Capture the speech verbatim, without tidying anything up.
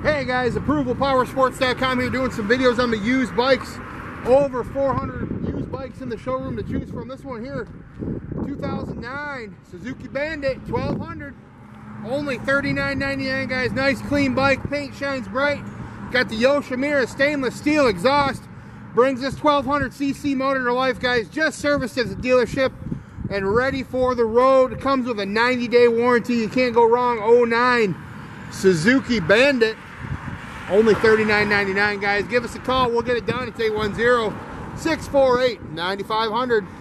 Hey guys, approval power sports dot com here doing some videos on the used bikes. Over four hundred used bikes in the showroom to choose from. This one here, two thousand nine Suzuki Bandit twelve hundred. Only thirty-nine ninety-nine, guys. Nice clean bike, paint shines bright. Got the Yoshimura stainless steel exhaust. Brings this twelve hundred c c motor to life, guys. Just serviced at the dealership and ready for the road. It comes with a ninety day warranty. You can't go wrong. oh nine Suzuki Bandit. Only thirty-nine ninety-nine, guys. Give us a call. We'll get it done at eight one zero, six four eight, nine five zero zero.